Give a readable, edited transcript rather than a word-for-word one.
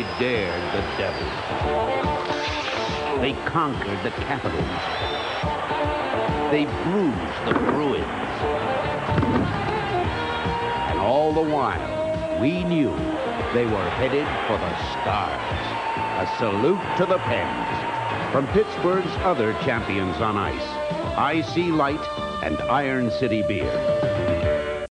They dared the devil. They conquered the Capitals. They bruised the Bruins. And all the while, we knew they were headed for the stars. A salute to the Pens. From Pittsburgh's other champions on ice, I.C. Light and Iron City Beer.